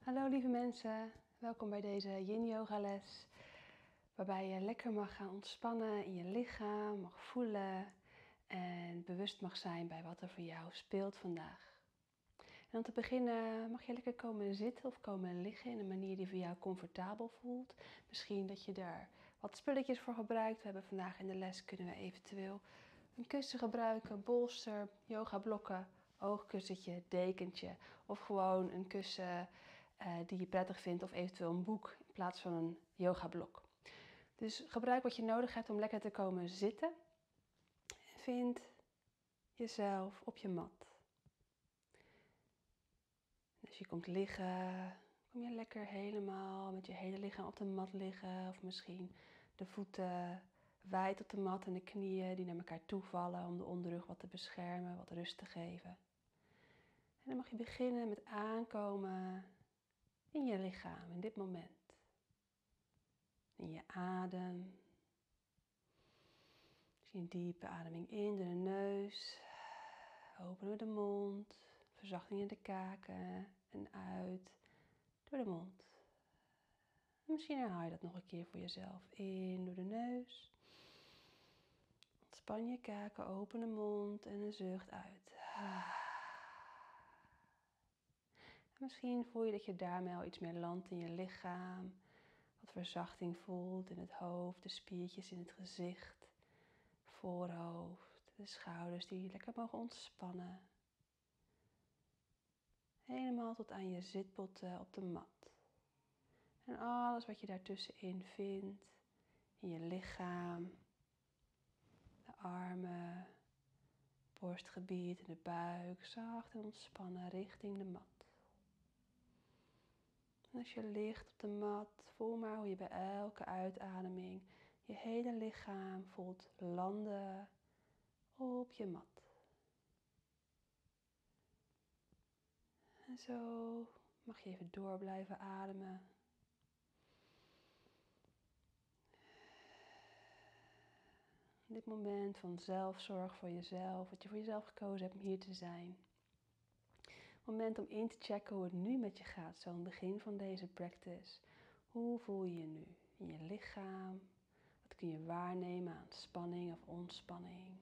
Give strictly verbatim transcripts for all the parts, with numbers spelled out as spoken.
Hallo lieve mensen, welkom bij deze Yin Yoga les, waarbij je lekker mag gaan ontspannen in je lichaam, mag voelen en bewust mag zijn bij wat er voor jou speelt vandaag. En om te beginnen mag je lekker komen zitten of komen liggen in een manier die voor jou comfortabel voelt. Misschien dat je daar wat spulletjes voor gebruikt. We hebben vandaag in de les kunnen we eventueel een kussen gebruiken, bolster, yogablokken, oogkussentje, dekentje of gewoon een kussen uh, die je prettig vindt of eventueel een boek in plaats van een yogablok. Dus gebruik wat je nodig hebt om lekker te komen zitten. En vind jezelf op je mat. En als je komt liggen, kom je lekker helemaal met je hele lichaam op de mat liggen. Of misschien de voeten wijd op de mat en de knieën die naar elkaar toe vallen om de onderrug wat te beschermen, wat rust te geven. En dan mag je beginnen met aankomen in je lichaam, in dit moment. In je adem. Dus een diepe ademing in door de neus. Openen we de mond. Verzachting in de kaken. En uit door de mond. En misschien herhaal je dat nog een keer voor jezelf. In door de neus. Ontspan je kaken, open de mond en een zucht uit. En misschien voel je dat je daarmee al iets meer landt in je lichaam. Wat verzachting voelt in het hoofd, de spiertjes in het gezicht, voorhoofd, de schouders die lekker mogen ontspannen. Helemaal tot aan je zitbotten op de mat. En alles wat je daartussenin vindt, in je lichaam, de armen, borstgebied en de buik, zacht en ontspannen richting de mat. En als je ligt op de mat, voel maar hoe je bij elke uitademing je hele lichaam voelt landen op je mat. En zo mag je even door blijven ademen. Dit moment van zelfzorg voor jezelf, wat je voor jezelf gekozen hebt om hier te zijn. Moment om in te checken hoe het nu met je gaat, zo aan het begin van deze practice. Hoe voel je je nu in je lichaam? Wat kun je waarnemen aan spanning of ontspanning?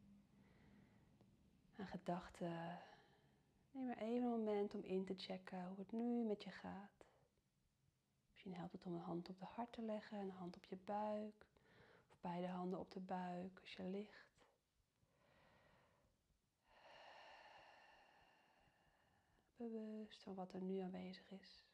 Aan gedachten. Neem maar even een moment om in te checken hoe het nu met je gaat. Misschien helpt het om een hand op de hart te leggen, een hand op je buik. Of beide handen op de buik als je ligt. Bewust van wat er nu aanwezig is.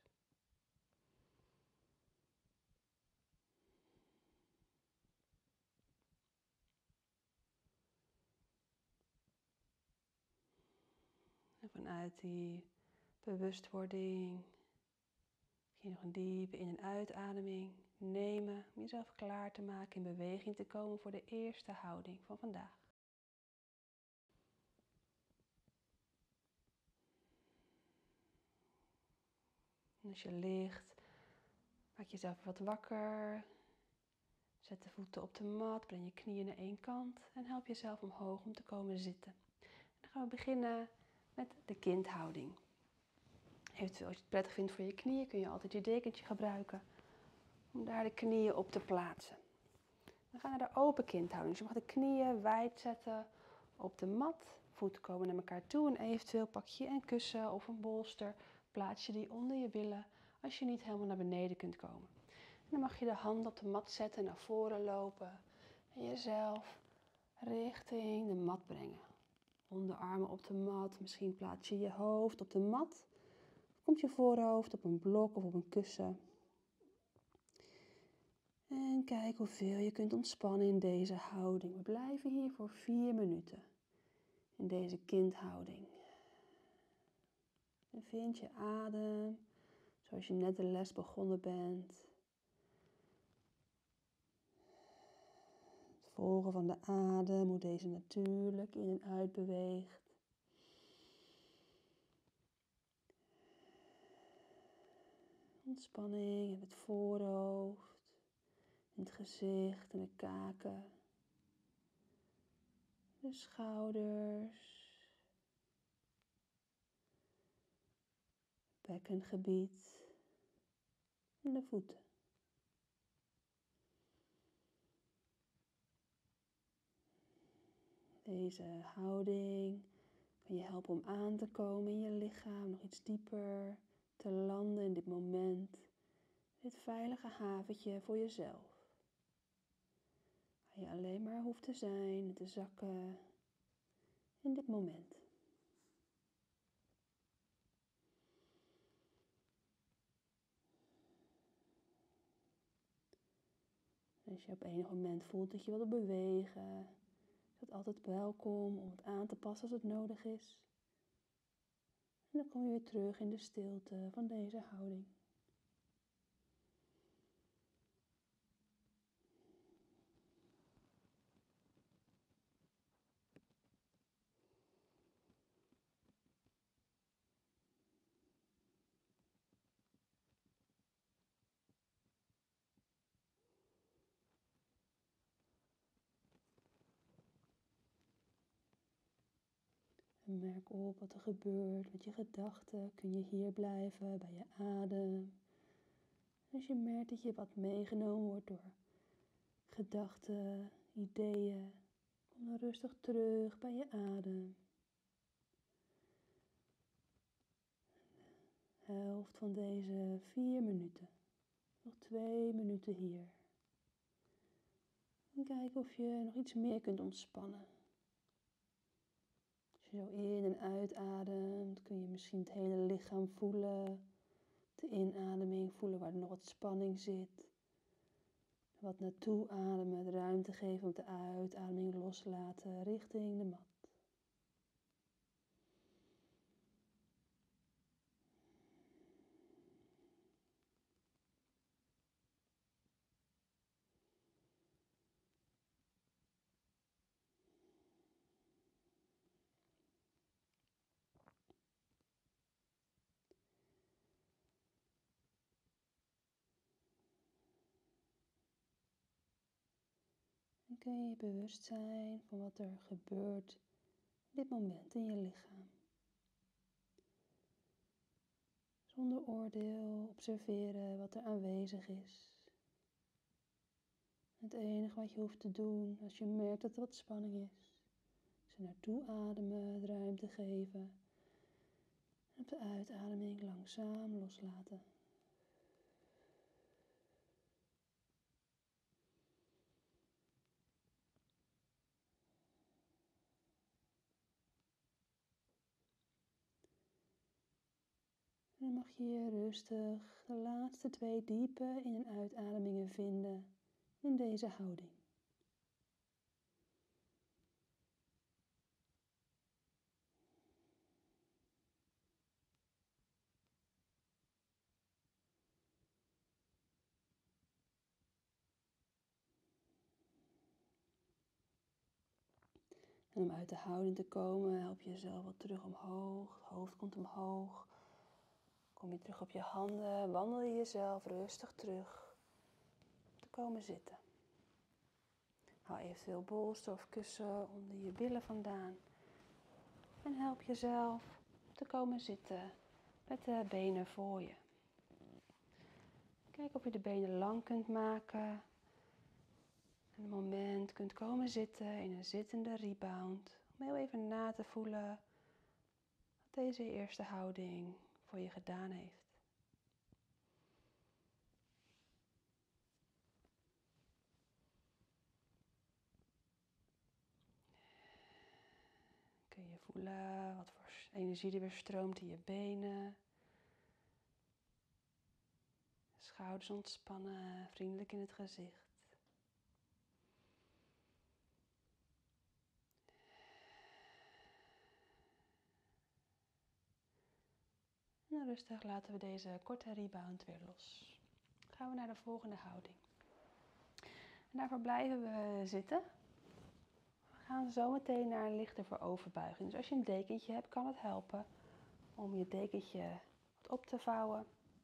En vanuit die bewustwording ga je nog een diepe in- en uitademing nemen om jezelf klaar te maken in beweging te komen voor de eerste houding van vandaag. En als je ligt, maak jezelf wat wakker. Zet de voeten op de mat, breng je knieën naar één kant en help jezelf omhoog om te komen zitten. En dan gaan we beginnen met de kindhouding. Eventueel als je het prettig vindt voor je knieën kun je altijd je dekentje gebruiken om daar de knieën op te plaatsen. Dan gaan we naar de open kindhouding. Dus je mag de knieën wijd zetten op de mat. Voeten komen naar elkaar toe en eventueel pak je een kussen of een bolster. Plaats je die onder je billen als je niet helemaal naar beneden kunt komen. En dan mag je de handen op de mat zetten en naar voren lopen. En jezelf richting de mat brengen. Onderarmen op de mat. Misschien plaats je je hoofd op de mat. Of komt je voorhoofd op een blok of op een kussen. En kijk hoeveel je kunt ontspannen in deze houding. We blijven hier voor vier minuten. In deze kindhouding. En vind je adem. Zoals je net de les begonnen bent. Het volgen van de adem. Hoe deze natuurlijk in en uit beweegt. Ontspanning in het voorhoofd. In het gezicht en de kaken. De schouders. bekkengebied en de voeten. Deze houding kan je helpen om aan te komen in je lichaam, nog iets dieper te landen in dit moment. Dit veilige haventje voor jezelf. Waar je alleen maar hoeft te zijn en te zakken in dit moment. Als je op enig moment voelt dat je wilt bewegen, is het altijd welkom om het aan te passen als het nodig is. En dan kom je weer terug in de stilte van deze houding. En merk op wat er gebeurt met je gedachten. Kun je hier blijven bij je adem. Als je merkt dat je wat meegenomen wordt door gedachten, ideeën, kom dan rustig terug bij je adem. De helft van deze vier minuten. Nog twee minuten hier. En kijk of je nog iets meer kunt ontspannen. Als je zo in- en uitademt, kun je misschien het hele lichaam voelen. De inademing voelen waar er nog wat spanning zit. Wat naartoe ademen, de ruimte geven om de uitademing loslaten richting de mat. En kun je je bewust zijn van wat er gebeurt op dit moment in je lichaam. Zonder oordeel observeren wat er aanwezig is. Het enige wat je hoeft te doen als je merkt dat er wat spanning is, is er naartoe ademen, de ruimte geven. En op de uitademing langzaam loslaten. En dan mag je hier rustig de laatste twee diepe in- en uitademingen vinden in deze houding. En om uit de houding te komen, help je jezelf wat terug omhoog. Het hoofd komt omhoog. Kom je terug op je handen, wandel je jezelf rustig terug te komen zitten. Haal eventueel bolster of kussen onder je billen vandaan. En help jezelf te komen zitten met de benen voor je. Kijk of je de benen lang kunt maken. En een moment kunt komen zitten in een zittende rebound. Om heel even na te voelen wat deze eerste houding voor je gedaan heeft. Kun je voelen wat voor energie er weer stroomt in je benen. Schouders ontspannen, vriendelijk in het gezicht. En dan rustig laten we deze korte rebound weer los. Dan gaan we naar de volgende houding. En daarvoor blijven we zitten. We gaan zo meteen naar een lichte vooroverbuiging. Dus als je een dekentje hebt, kan het helpen om je dekentje wat op te vouwen.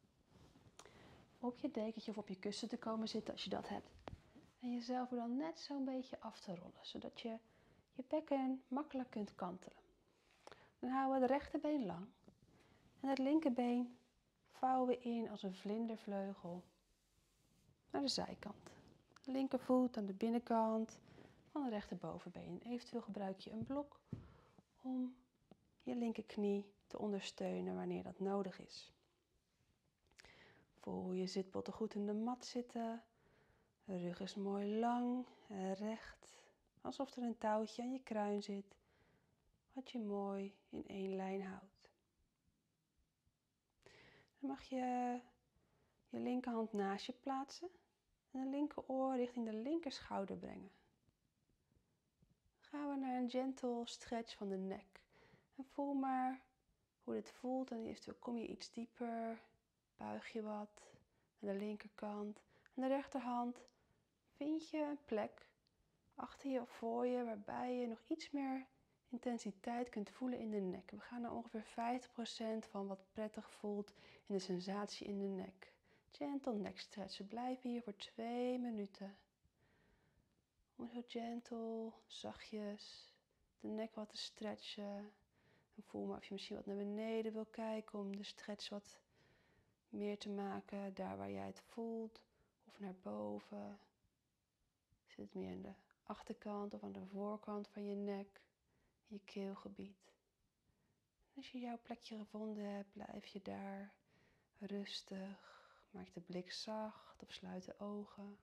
Op je dekentje of op je kussen te komen zitten als je dat hebt. En jezelf er dan net zo'n beetje af te rollen, zodat je je bekken makkelijk kunt kantelen. Dan houden we het rechterbeen lang en het linkerbeen vouwen we in als een vlindervleugel naar de zijkant. De linkervoet aan de binnenkant van de rechterbovenbeen. Eventueel gebruik je een blok om je linkerknie te ondersteunen wanneer dat nodig is. Voel je zitbotten goed in de mat zitten. De rug is mooi lang en recht. Alsof er een touwtje aan je kruin zit, wat je mooi in één lijn houdt. Dan mag je je linkerhand naast je plaatsen en de linkeroor richting de linkerschouder brengen. Dan gaan we naar een gentle stretch van de nek. En voel maar hoe dit voelt en eventueel kom je iets dieper, buig je wat aan de linkerkant. Aan de rechterhand vind je een plek achter je of voor je waarbij je nog iets meer intensiteit kunt voelen in de nek. We gaan naar ongeveer vijftig procent van wat prettig voelt in de sensatie in de nek. Gentle neck stretch. We blijven hier voor twee minuten. Om zo gentle, zachtjes de nek wat te stretchen. En voel maar of je misschien wat naar beneden wil kijken om de stretch wat meer te maken. Daar waar jij het voelt. Of naar boven. Zit het meer in de achterkant of aan de voorkant van je nek. In je keelgebied. En als je jouw plekje gevonden hebt, blijf je daar rustig. Maak de blik zacht of sluit de ogen.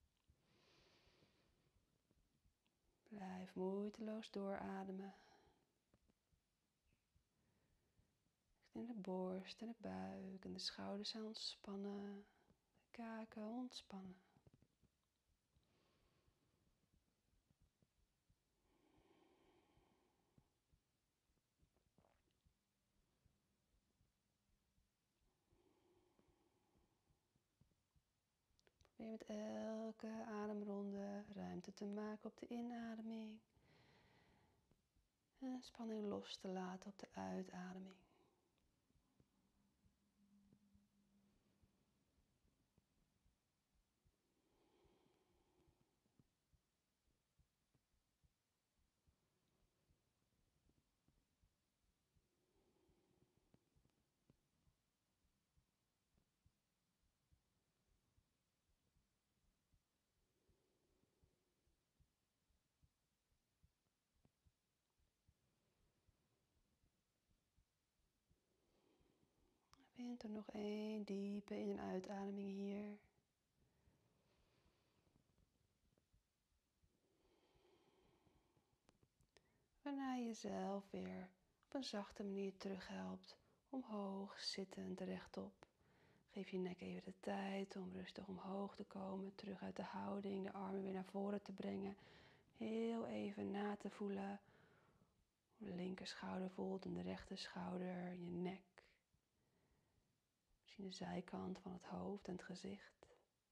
Blijf moeiteloos doorademen. In de borst en de buik en de schouders zijn ontspannen. De kaken ontspannen. Probeer met elke ademronde ruimte te maken op de inademing. En spanning los te laten op de uitademing. Vind er nog één diepe in- en uitademing hier. Waarna je jezelf weer op een zachte manier terughelpt, omhoog, zittend, rechtop. Geef je nek even de tijd om rustig omhoog te komen, terug uit de houding, de armen weer naar voren te brengen. Heel even na te voelen hoe de linkerschouder voelt en de rechterschouder, je nek. Misschien de zijkant van het hoofd en het gezicht.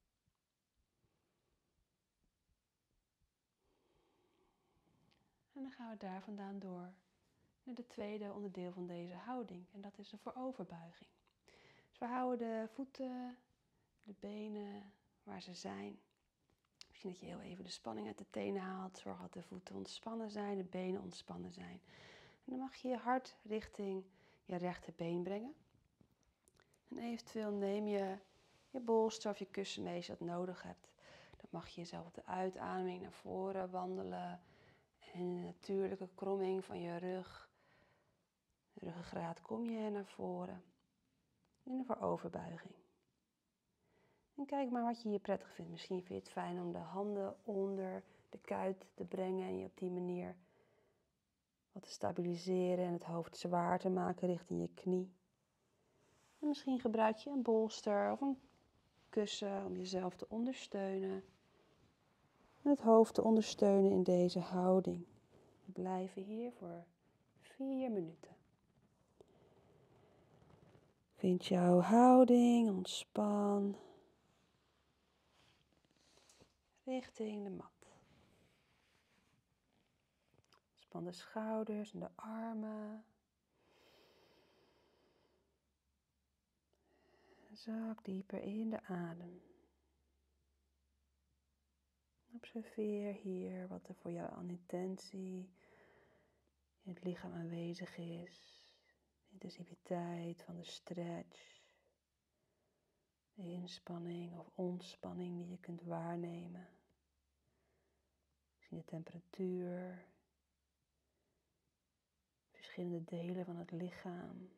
En dan gaan we daar vandaan door naar het tweede onderdeel van deze houding. En dat is de vooroverbuiging. Dus we houden de voeten, de benen waar ze zijn. Misschien dat je heel even de spanning uit de tenen haalt. Zorg dat de voeten ontspannen zijn, de benen ontspannen zijn. En dan mag je je hart richting je rechterbeen brengen. En eventueel neem je je bolster of je kussen mee als je dat nodig hebt. Dan mag je jezelf op de uitademing naar voren wandelen. En in de natuurlijke kromming van je rug, de ruggengraat, kom je naar voren. In de vooroverbuiging. En kijk maar wat je hier prettig vindt. Misschien vind je het fijn om de handen onder de kuit te brengen en je op die manier wat te stabiliseren en het hoofd zwaar te maken richting je knie. En misschien gebruik je een bolster of een kussen om jezelf te ondersteunen. En het hoofd te ondersteunen in deze houding. We blijven hier voor vier minuten. Vind jouw houding, ontspan. Richting de mat. Span de schouders en de armen. Zak dieper in de adem. Observeer hier wat er voor jou aan intentie in het lichaam aanwezig is. De intensiviteit van de stretch. inspanning of ontspanning die je kunt waarnemen. Misschien de temperatuur, verschillende delen van het lichaam.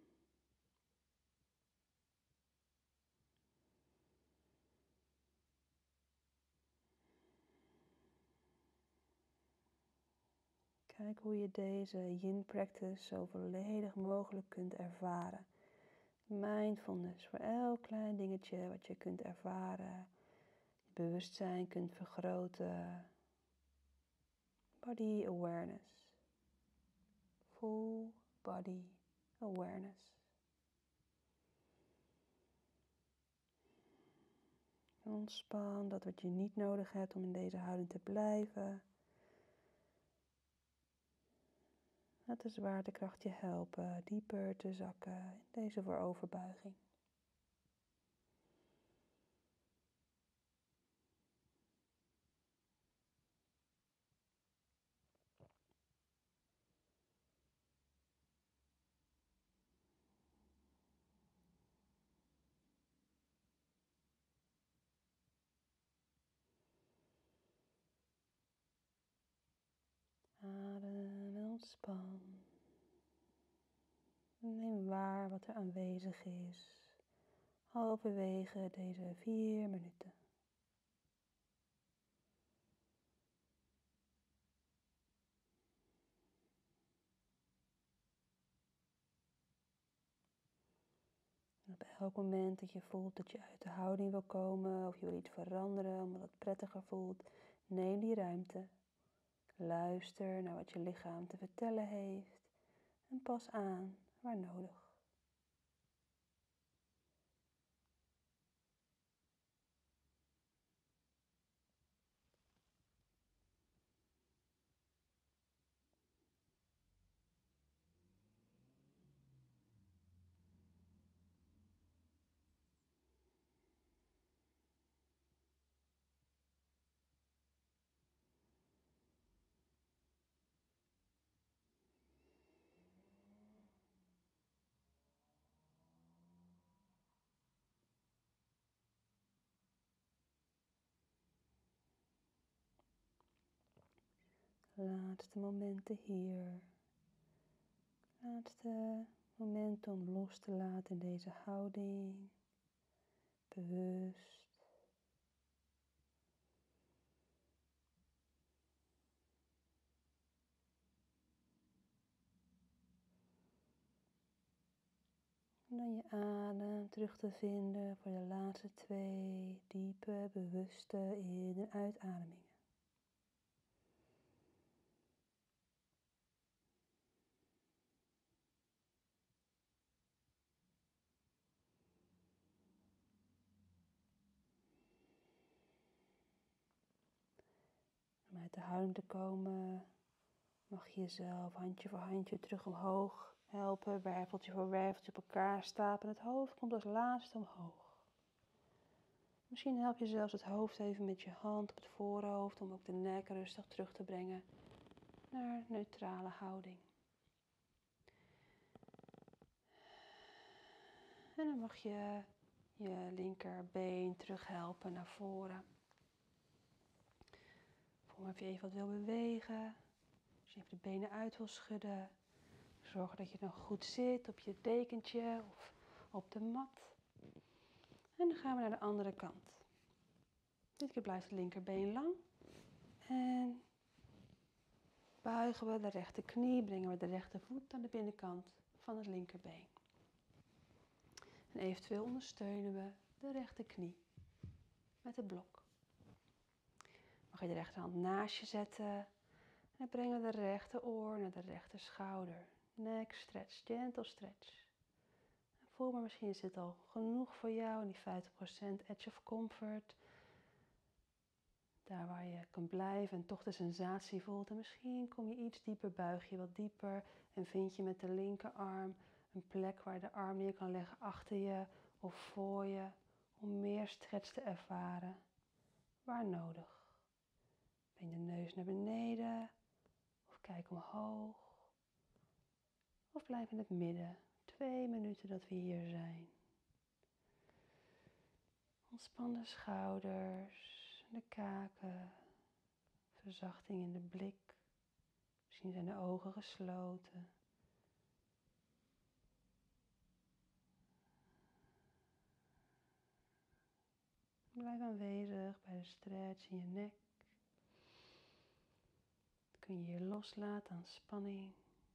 Kijk hoe je deze yin practice zo volledig mogelijk kunt ervaren. Mindfulness voor elk klein dingetje wat je kunt ervaren. Je bewustzijn kunt vergroten. Body awareness. Full body awareness. Ontspan dat wat je niet nodig hebt om in deze houding te blijven. Laat de zwaartekracht je helpen dieper te zakken in deze vooroverbuiging. Adem en ontspan. Neem waar wat er aanwezig is, halverwege deze vier minuten. En op elk moment dat je voelt dat je uit de houding wil komen of je wil iets veranderen omdat het prettiger voelt, neem die ruimte. Luister naar wat je lichaam te vertellen heeft en pas aan waar nodig. Laatste momenten hier. Laatste momenten om los te laten in deze houding. Bewust. En dan je adem terug te vinden voor de laatste twee diepe, bewuste in- en uitademingen. Om uit de houding te komen mag je jezelf handje voor handje terug omhoog helpen. Werveltje voor werveltje op elkaar stapelen. Het hoofd komt als laatste omhoog. Misschien help je zelfs het hoofd even met je hand op het voorhoofd om ook de nek rustig terug te brengen naar neutrale houding. En dan mag je je linkerbeen terug helpen naar voren. Voel maar of je even wat wil bewegen. Als je even de benen uit wil schudden. Zorg dat je dan goed zit op je dekentje of op de mat. En dan gaan we naar de andere kant. Dit keer blijft het linkerbeen lang. En buigen we de rechterknie, brengen we de rechtervoet aan de binnenkant van het linkerbeen. En eventueel ondersteunen we de rechterknie met het blok. Mag je de rechterhand naast je zetten. En dan brengen we de rechteroor naar de rechterschouder. Neck stretch, gentle stretch. En voel maar, misschien is dit al genoeg voor jou in die vijftig procent edge of comfort. Daar waar je kan blijven en toch de sensatie voelt. En misschien kom je iets dieper, buig je wat dieper. En vind je met de linkerarm een plek waar je de arm neer kan leggen achter je of voor je. Om meer stretch te ervaren. Waar nodig. Breng de neus naar beneden. Of kijk omhoog. Of blijf in het midden. Twee minuten dat we hier zijn. Ontspan de schouders, de kaken, verzachting in de blik. Misschien zijn de ogen gesloten. Blijf aanwezig bij de stretch in je nek. Kun je hier loslaten aan spanning.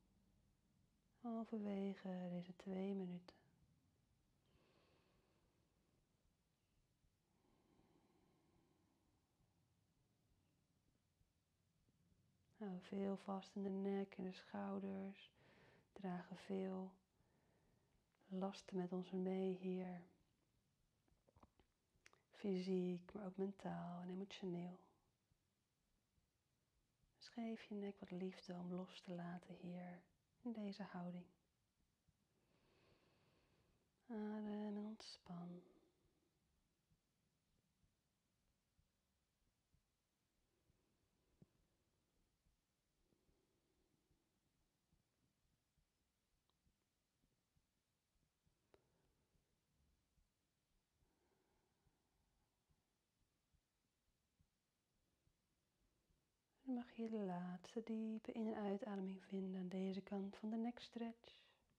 Halverwege deze twee minuten. Hou veel vast in de nek en de schouders. Dragen veel lasten met ons mee hier. Fysiek, maar ook mentaal en emotioneel. Dus geef je nek wat liefde om los te laten hier in deze houding. Adem en ontspan. Dan mag je de laatste diepe in- en uitademing vinden aan deze kant van de nekstretch.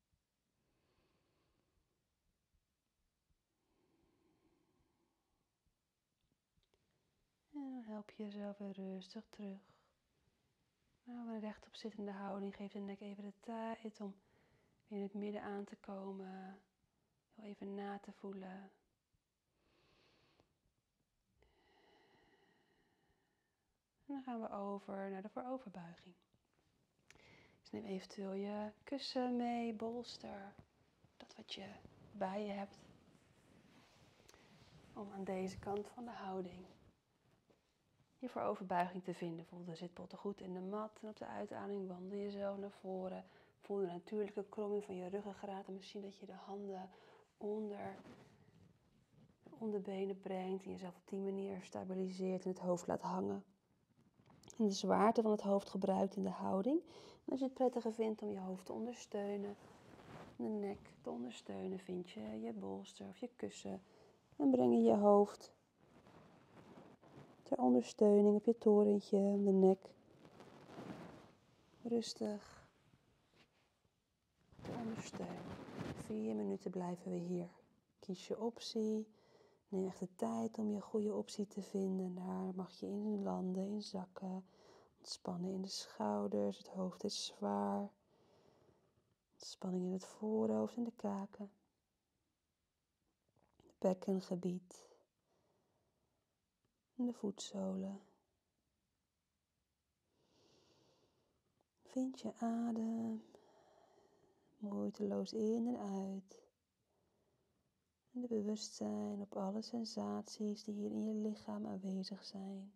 En dan help je jezelf weer rustig terug. Nou, een rechtop zittende houding geeft de nek even de tijd om weer in het midden aan te komen. Heel even na te voelen. En dan gaan we over naar de vooroverbuiging. Dus neem eventueel je kussen mee, bolster, dat wat je bij je hebt. Om aan deze kant van de houding je vooroverbuiging te vinden. Voel de zitbotten goed in de mat en op de uitademing wandel je zo naar voren. Voel de natuurlijke kromming van je ruggengraat en misschien dat je de handen onder, onder de benen brengt en jezelf op die manier stabiliseert en het hoofd laat hangen. En de zwaarte van het hoofd gebruikt in de houding. En als je het prettiger vindt om je hoofd te ondersteunen, de nek te ondersteunen, vind je je bolster of je kussen. En breng je je hoofd ter ondersteuning op je torentje, om de nek rustig te ondersteunen. Vier minuten blijven we hier. Kies je optie. Neem echt de tijd om je goede optie te vinden. Daar mag je in landen, in zakken. Ontspannen in de schouders, het hoofd is zwaar. Spanning in het voorhoofd en de kaken. Het bekkengebied. En de voetzolen. Vind je adem. Moeiteloos in en uit. En de bewustzijn op alle sensaties die hier in je lichaam aanwezig zijn.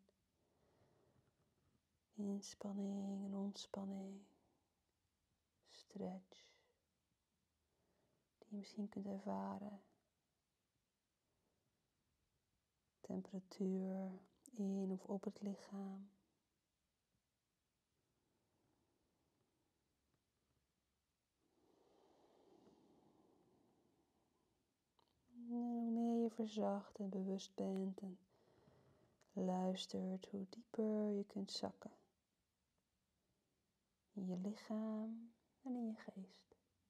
Inspanning en ontspanning. Stretch. Die je misschien kunt ervaren. Temperatuur in of op het lichaam. En hoe meer je verzacht en bewust bent en luistert, hoe dieper je kunt zakken. In je lichaam en in je geest.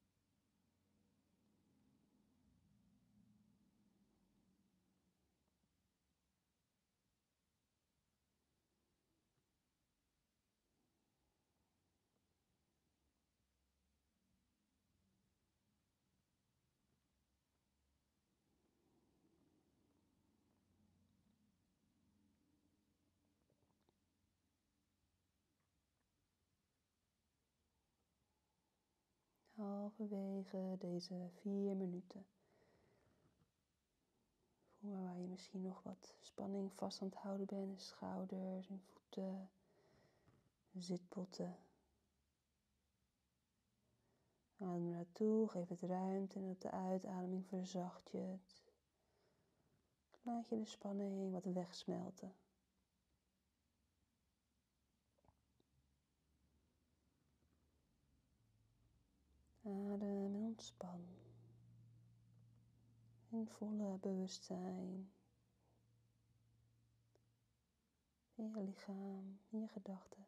Halverwege deze vier minuten. Voel maar waar je misschien nog wat spanning vast aan het houden bent. In schouders, in voeten, zitbotten. Adem er naartoe, geef het ruimte en op de uitademing verzacht je het. Laat je de spanning wat wegsmelten. Adem en ontspan. In volle bewustzijn in je lichaam, in je gedachten.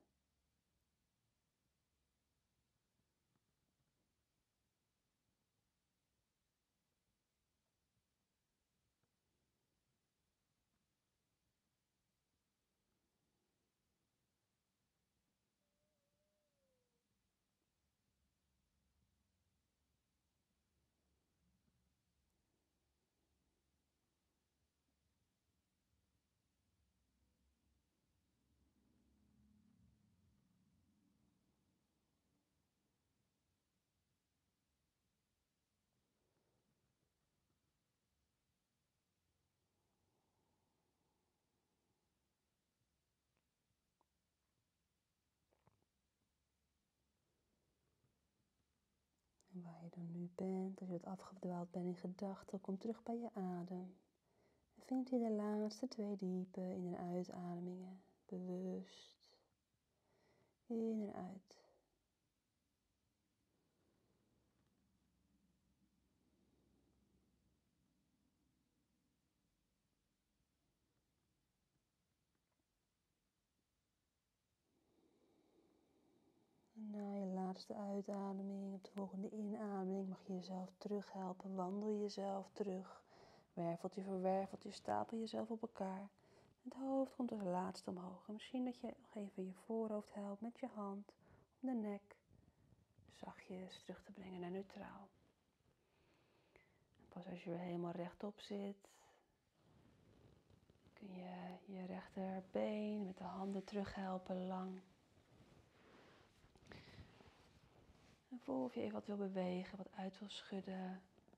En waar je dan nu bent, als je wat afgedwaald bent in gedachten, kom terug bij je adem. En vind hier de laatste twee diepe in- en uitademingen. Bewust. In en uit. En na je laatste uitademing, op de volgende inademing, mag je jezelf terughelpen. Wandel jezelf terug. Werveltje voor werveltje, stapel jezelf op elkaar. Het hoofd komt als laatste omhoog. En misschien dat je nog even je voorhoofd helpt met je hand om de nek. Zachtjes terug te brengen naar neutraal. En pas als je weer helemaal rechtop zit, kun je je rechterbeen met de handen terughelpen lang. En voel of je even wat wil bewegen, wat uit wil schudden.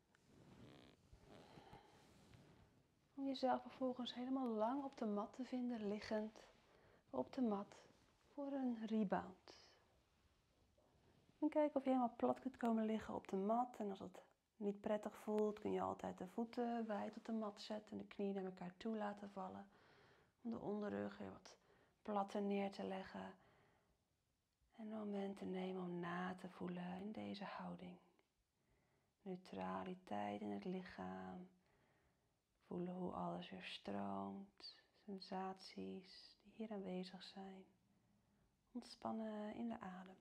Om jezelf vervolgens helemaal lang op de mat te vinden, liggend op de mat voor een rebound. En kijk of je helemaal plat kunt komen liggen op de mat. En als het niet prettig voelt, kun je altijd de voeten wijd op de mat zetten en de knieën naar elkaar toe laten vallen. Om de onderrug weer wat platter neer te leggen. En een moment te nemen om na te voelen in deze houding. Neutraliteit in het lichaam. Voelen hoe alles weer stroomt. Sensaties die hier aanwezig zijn. Ontspannen in de adem.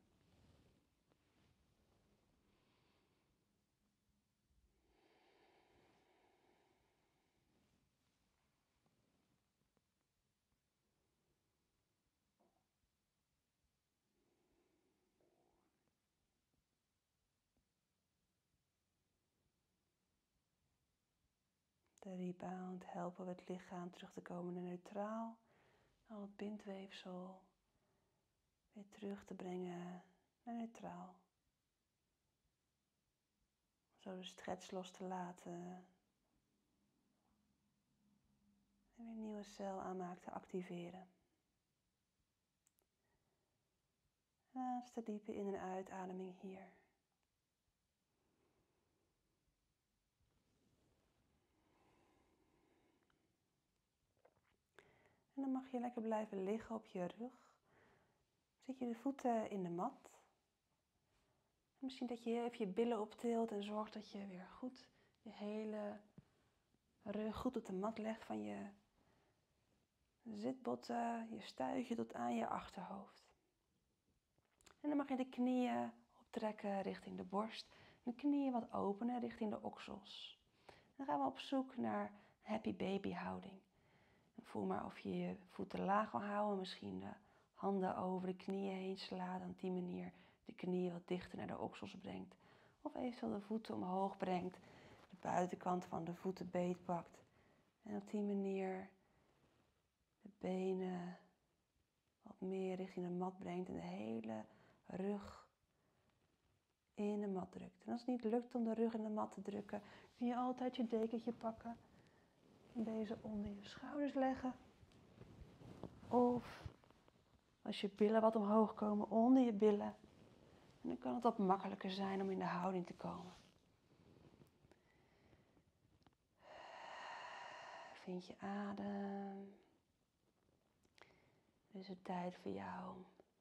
De rebound helpen we het lichaam terug te komen naar neutraal. Al het bindweefsel weer terug te brengen naar neutraal. Zo de stretch los te laten. En weer een nieuwe cel aanmaak te activeren. Laatste diepe in- en uitademing hier. En dan mag je lekker blijven liggen op je rug. Zet je de voeten in de mat. En misschien dat je even je billen optilt en zorgt dat je weer goed je hele rug goed op de mat legt van je zitbotten, je stuitje tot aan je achterhoofd. En dan mag je de knieën optrekken richting de borst. De knieën wat openen richting de oksels. Dan gaan we op zoek naar happy baby houding. En voel maar of je je voeten laag wil houden. Misschien de handen over de knieën heen slaat. En op die manier de knieën wat dichter naar de oksels brengt. Of eventueel de voeten omhoog brengt. De buitenkant van de voeten beetpakt. En op die manier de benen wat meer richting de mat brengt. En de hele rug in de mat drukt. En als het niet lukt om de rug in de mat te drukken, kun je altijd je dekentje pakken. En deze onder je schouders leggen. Of als je billen wat omhoog komen, onder je billen. En dan kan het wat makkelijker zijn om in de houding te komen. Vind je adem. Dit is het tijd voor jou.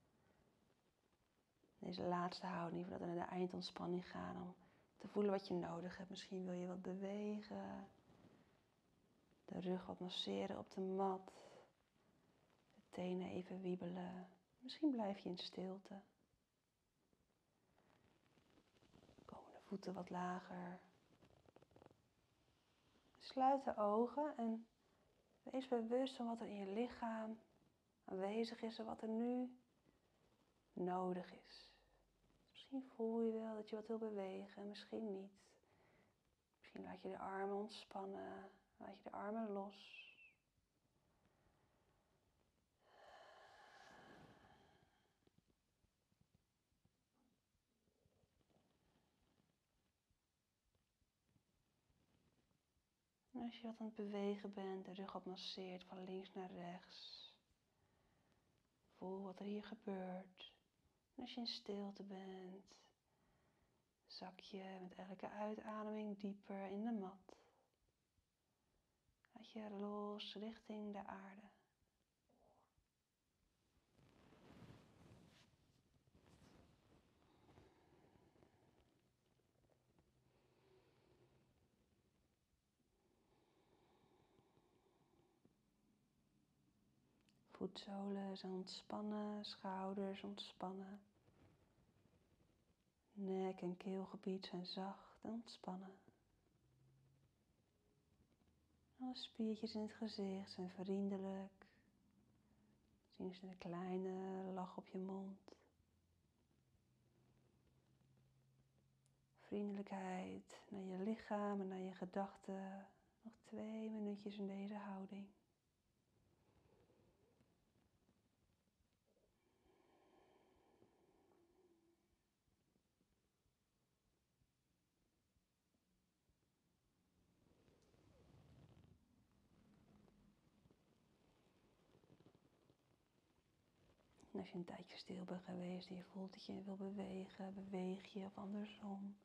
Deze laatste houding, voordat we naar de eindontspanning gaan. Om te voelen wat je nodig hebt. Misschien wil je wat bewegen. De rug wat masseren op de mat. De tenen even wiebelen. Misschien blijf je in stilte. Komen de voeten wat lager. Sluit de ogen en wees bewust van wat er in je lichaam aanwezig is en wat er nu nodig is. Misschien voel je wel dat je wat wil bewegen, misschien niet. Misschien laat je de armen ontspannen, laat je de armen los. En als je wat aan het bewegen bent, de rug wat masseert van links naar rechts. Voel wat er hier gebeurt. En als je in stilte bent, zak je met elke uitademing dieper in de mat. Laat je los richting de aarde. Voetzolen zijn ontspannen, schouders ontspannen. Nek en keelgebied zijn zacht en ontspannen. Alle spiertjes in het gezicht zijn vriendelijk. Misschien is er een kleine lach op je mond. Vriendelijkheid naar je lichaam en naar je gedachten. Nog twee minuutjes in deze houding. En als je een tijdje stil bent geweest en je voelt dat je wil bewegen, beweeg je of andersom.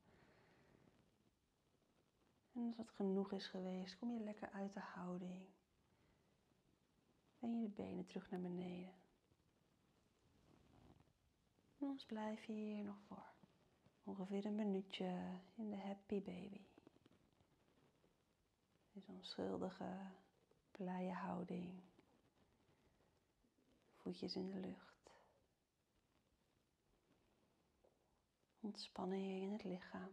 En als het genoeg is geweest, kom je lekker uit de houding. Breng je de benen terug naar beneden. En anders blijf je hier nog voor ongeveer een minuutje in de happy baby. In zo'n onschuldige, blije houding. Voetjes in de lucht. Ontspanning in het lichaam.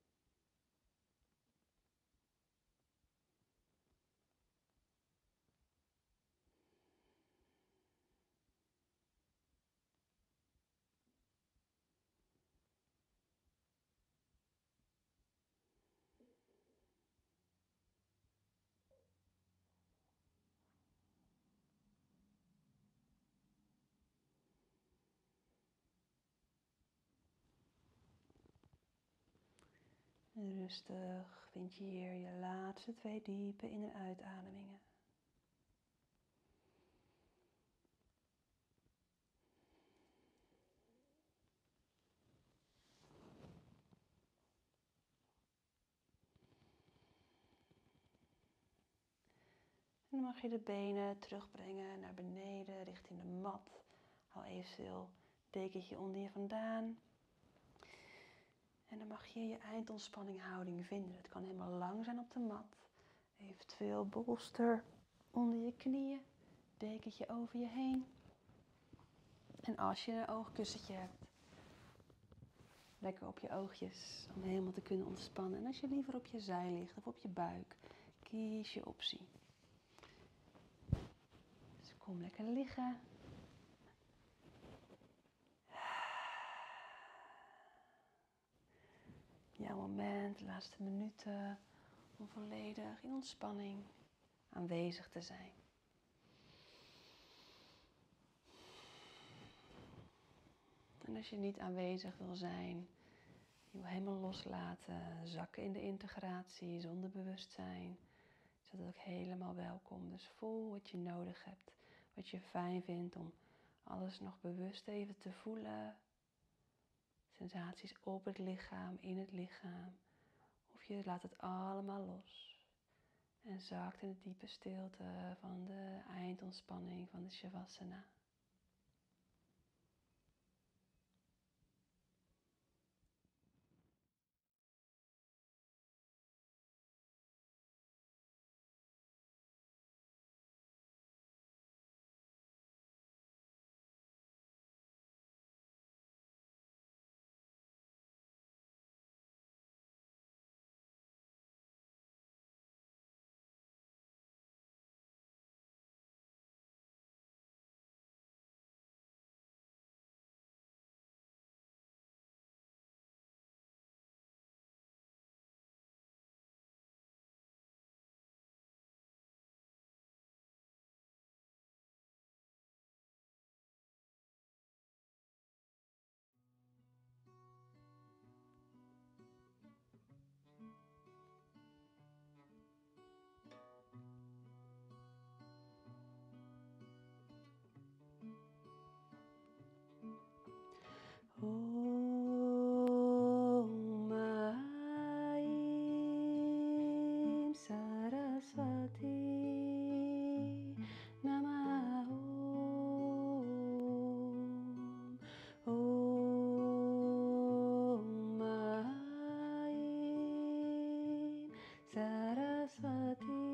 En rustig vind je hier je laatste twee diepe in- en uitademingen. En dan mag je de benen terugbrengen naar beneden richting de mat. Haal eventueel een dekentje onder je vandaan. En dan mag je je eindontspanning houding vinden. Het kan helemaal lang zijn op de mat. Eventueel bolster onder je knieën. Dekentje over je heen. En als je een oogkussentje hebt, lekker op je oogjes om helemaal te kunnen ontspannen. En als je liever op je zij ligt of op je buik, kies je optie. Dus kom lekker liggen. Jouw moment, de laatste minuten, om volledig in ontspanning aanwezig te zijn. En als je niet aanwezig wil zijn, je wil helemaal loslaten, zakken in de integratie zonder bewustzijn, is dat ook helemaal welkom. Dus voel wat je nodig hebt, wat je fijn vindt om alles nog bewust even te voelen. Sensaties op het lichaam, in het lichaam. Of je laat het allemaal los. En zakt in de diepe stilte van de eindontspanning van de Shavasana. Saraswati Namah Om Om Aim Saraswati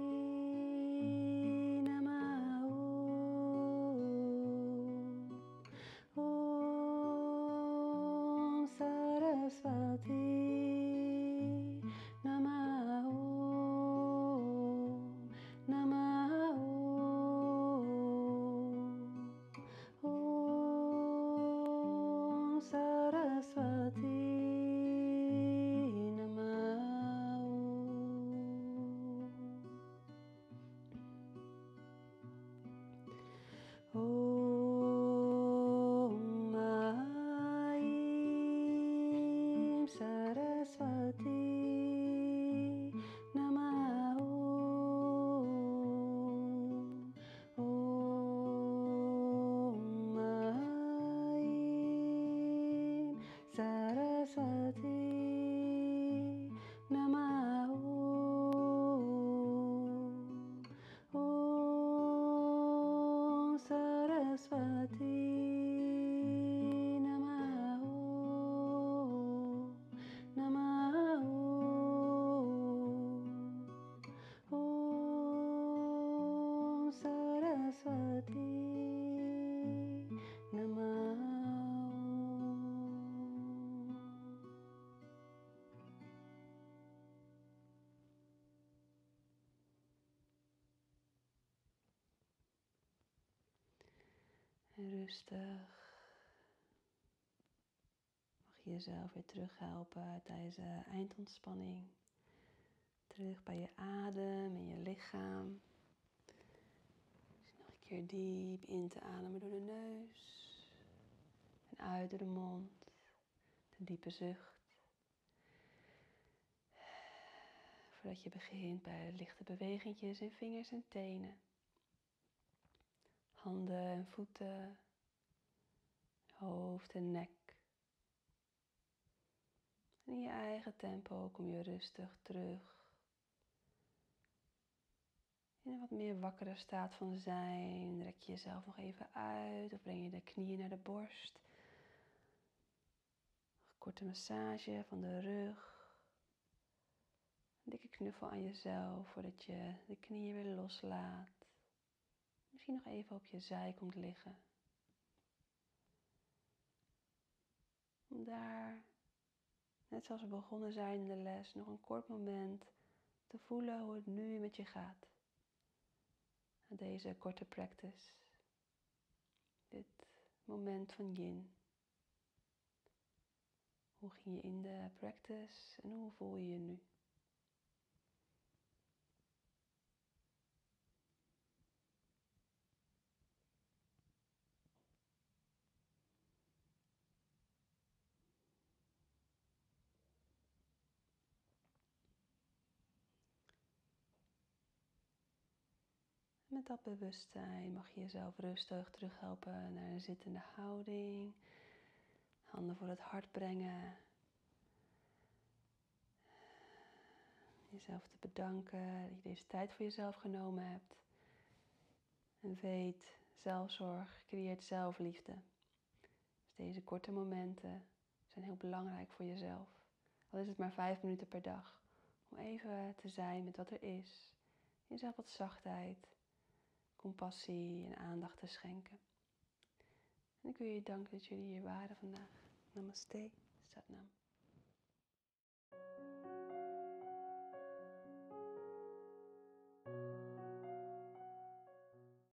Namah Om Om Saraswati Namah Om Namah Om Om Saraswati Namah Om Om Aim Saraswati Namah Om Om Aim Saraswati Namah Om Om Saraswati Namah Namah Om Saraswati Namah. Rustig mag je jezelf weer terughelpen tijdens de eindontspanning. Terug bij je adem en je lichaam. Dus nog een keer diep in te ademen door de neus en uit door de mond. Een diepe zucht. Voordat je begint bij lichte bewegingjes in vingers en tenen. Handen en voeten, hoofd en nek. En in je eigen tempo kom je rustig terug. In een wat meer wakkere staat van zijn rek je jezelf nog even uit of breng je de knieën naar de borst. Een korte massage van de rug. Een dikke knuffel aan jezelf voordat je de knieën weer loslaat. Misschien nog even op je zij komt liggen. Om daar, net zoals we begonnen zijn in de les, nog een kort moment te voelen hoe het nu met je gaat. Na deze korte practice. Dit moment van yin. Hoe ging je in de practice en hoe voel je je nu? Met dat bewustzijn mag je jezelf rustig terughelpen naar een zittende houding. Handen voor het hart brengen. Jezelf te bedanken dat je deze tijd voor jezelf genomen hebt. En weet, zelfzorg creëert zelfliefde. Dus deze korte momenten zijn heel belangrijk voor jezelf. Al is het maar vijf minuten per dag. Om even te zijn met wat er is. Jezelf wat zachtheid, compassie en aandacht te schenken. En ik wil je danken dat jullie hier waren vandaag. Namaste, Satnam.